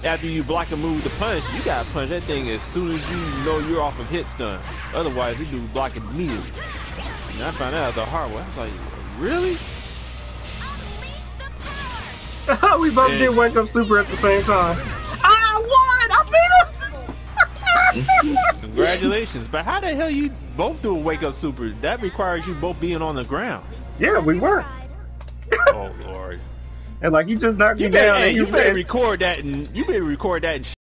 after you block a move to punch, you gotta punch that thing as soon as you know you're off of hit stun. Otherwise, you do block it immediately. And I found out the hard way. I was like, really? We both did wake up super at the same time. I won! I beat him! Congratulations. But how the hell you both do a wake up super? That requires you both being on the ground. Yeah, we were. Oh Lord. And like he just knocked me down. Hey, you better record that and